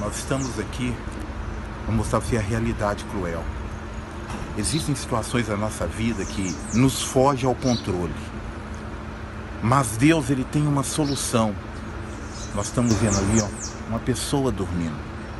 Nós estamos aqui para mostrar para você a realidade cruel. Existem situações na nossa vida que nos foge ao controle. Mas Deus, Ele tem uma solução. Nós estamos vendo ali, ó, uma pessoa dormindo.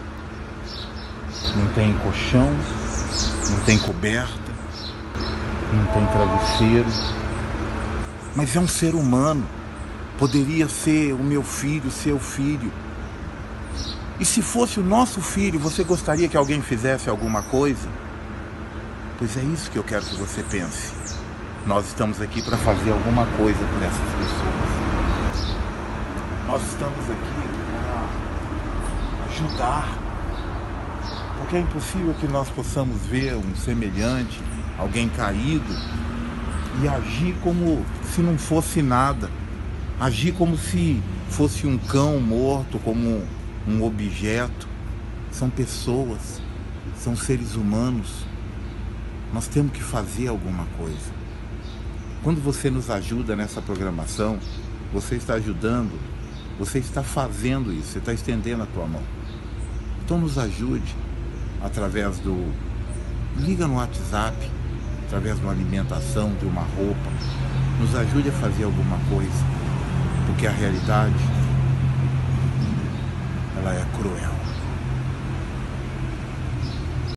Não tem colchão, não tem coberta, não tem travesseiro. Mas é um ser humano. Poderia ser o meu filho, seu filho. E se fosse o nosso filho, você gostaria que alguém fizesse alguma coisa? Pois é isso que eu quero que você pense. Nós estamos aqui para fazer alguma coisa por essas pessoas. Nós estamos aqui para ajudar. Porque é impossível que nós possamos ver um semelhante, alguém caído, e agir como se não fosse nada. Agir como se fosse um cão morto, como um objeto. São pessoas, são seres humanos. Nós temos que fazer alguma coisa. Quando você nos ajuda nessa programação, você está ajudando, você está fazendo isso, você está estendendo a tua mão. Então nos ajude através do... Liga no WhatsApp, através de uma alimentação, de uma roupa. Nos ajude a fazer alguma coisa, porque a realidade, ela é cruel.